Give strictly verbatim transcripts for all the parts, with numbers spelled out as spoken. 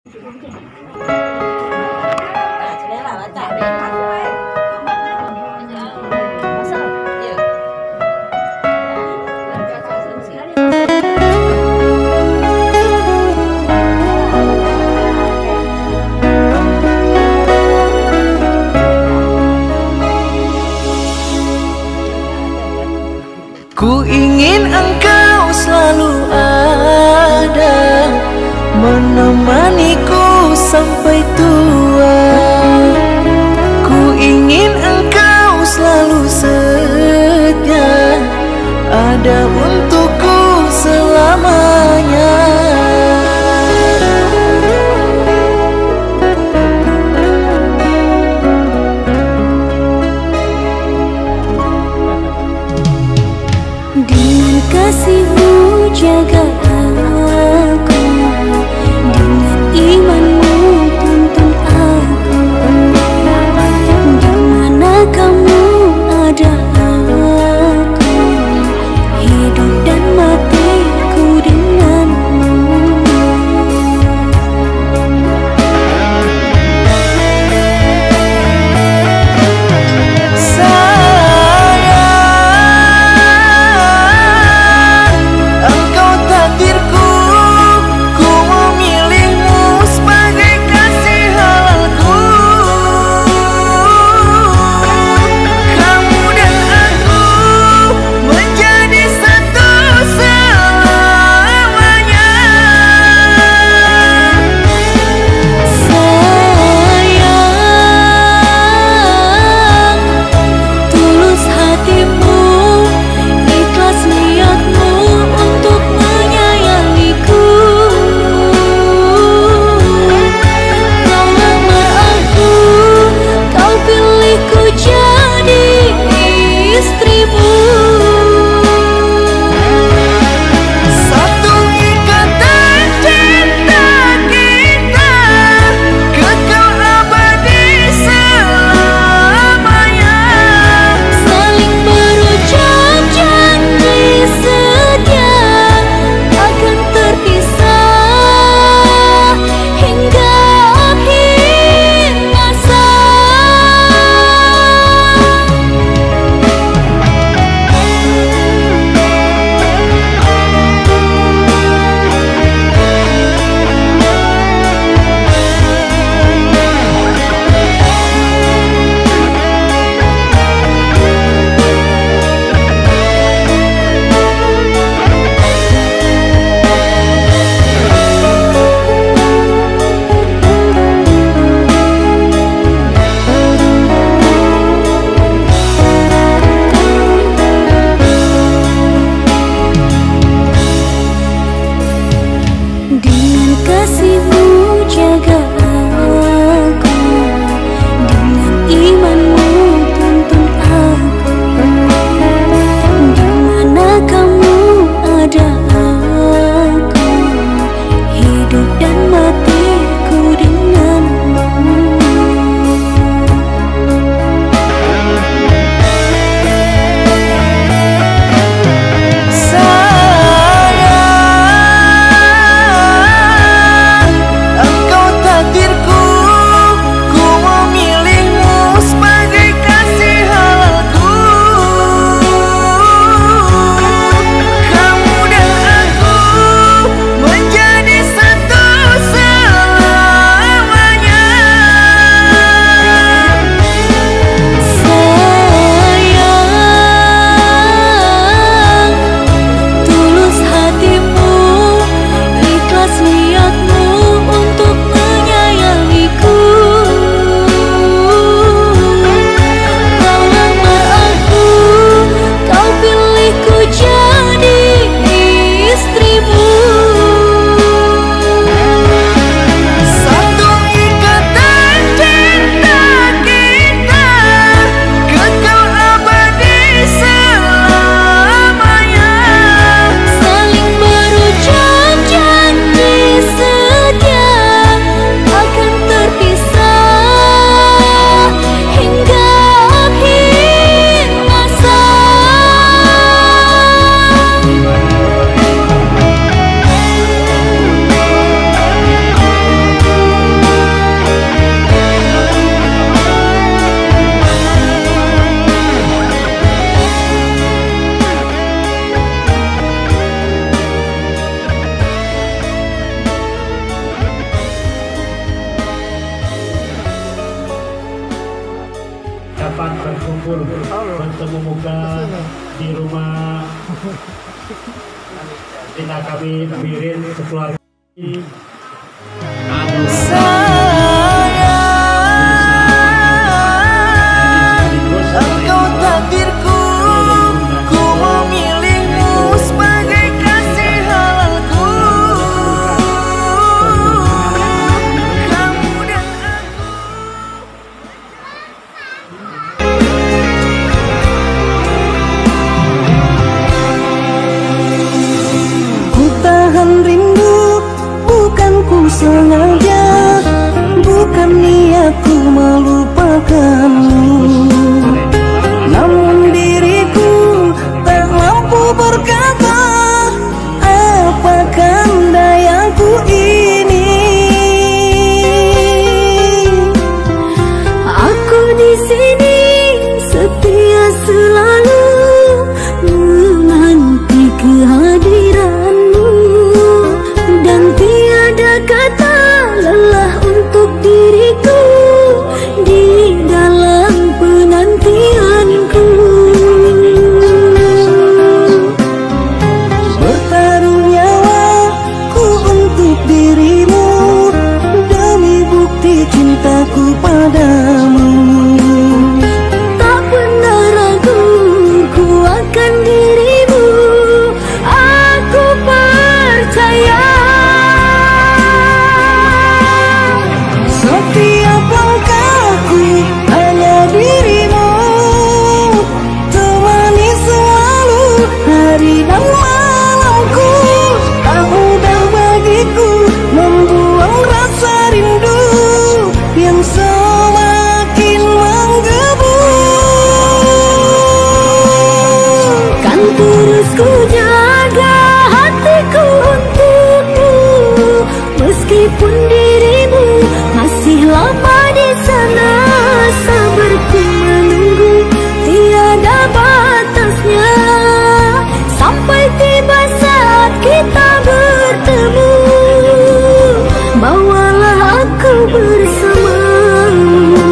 Ku ingin engkau selalu ada, menemaniku sampai bersyukur bertemu muka di rumah kita kami Birin sekeluarga. Sengaja, bukan niatku melupakanmu, namun diriku tak mampu berkata apakan dayaku ini. Aku di sini setia selalu menanti kehadiranmu, dan tiada kata lelah untuk diriku di dalam penantianku. Bertaruh nyawaku untuk dirimu demi bukti cintaku padamu. Tak pernah ragu ku akan dirimu, aku percaya. Setiap langkahku hanya dirimu, temani selalu hari dan malamku. Tak mudah bagiku membuang rasa rindu yang semakin menggebu. Kan terus ku jaga hatiku untukmu, meskipun dirimu masih lama di sana. Sabarku menunggu tiada batasnya, sampai tiba saat kita bertemu. Bawalah aku bersamamu.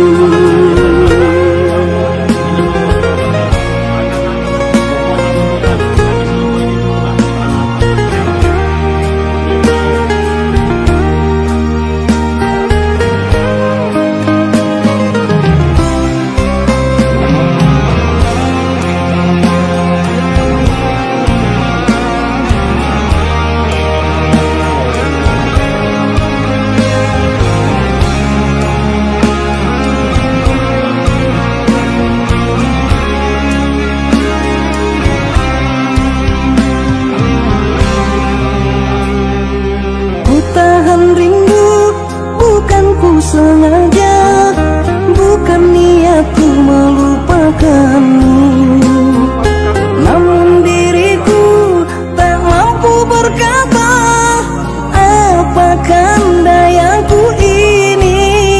Sengaja, bukan niatku melupakanmu, namun diriku tak mampu berkata apakan dayaku ini.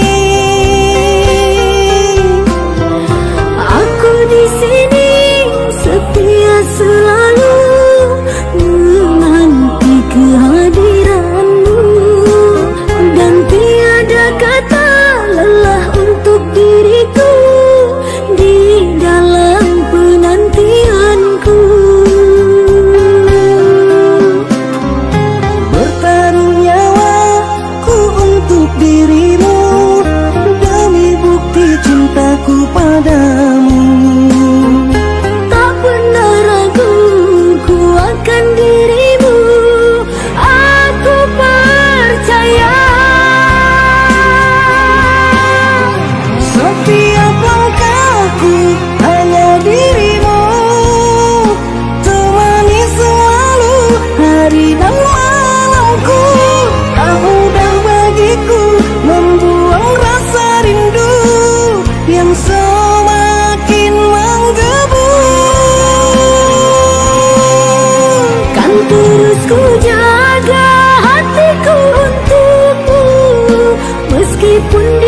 Aku di sini setia selalu menanti kehadiranmu, dan tiada kata lelah untuk diriku di dalam penantianku. Bertaruh nyawaku untuk dirimu demi bukti cintaku padamu. Tak pernah ragu ku akan dirimu, aku percaya. Setiap langkahku hanya dirimu, temani selalu hari dan malamku. Tak mudah bagiku membuang rasa rindu yang semakin menggebu. Kan terus ku jaga hatiku untukmu, meskipun